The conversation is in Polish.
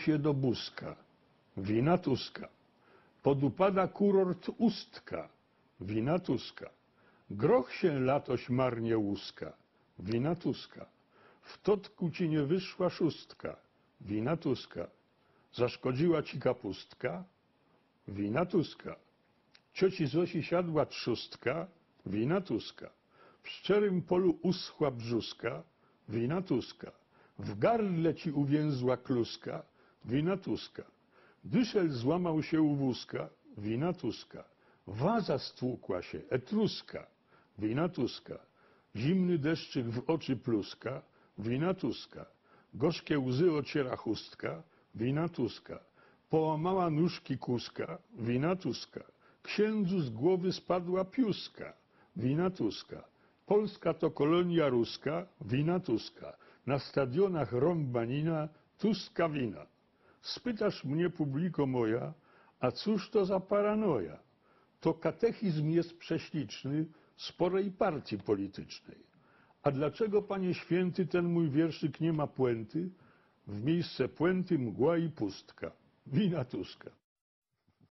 się do Buzka, wina Tuska. Podupada kurort Ustka, wina Tuska. Groch się latoś marnie łuska, wina Tuska. W totku ci nie wyszła szóstka, wina Tuska. Zaszkodziła ci kapustka, wina Tuska. Cioci Zosi siadła trzustka, wina Tuska. W szczerym polu uschła brzuska, wina Tuska. W gardle ci uwięzła kluska, wina Tuska. Dyszel złamał się u wózka, wina Tuska. Waza stłukła się, etruska, wina Tuska. Zimny deszczyk w oczy pluska, wina Tuska. Gorzkie łzy ociera chustka, wina Tuska. Połamała nóżki kuska, wina Tuska. Księdzu z głowy spadła piuska, wina Tuska. Polska to kolonia ruska, wina Tuska. Na stadionach rąbanina, Tuska wina. Spytasz mnie, publiko moja, a cóż to za paranoja? To katechizm jest prześliczny sporej partii politycznej. A dlaczego, panie święty, ten mój wierszyk nie ma puenty? W miejsce puenty mgła i pustka. Wina Tuska.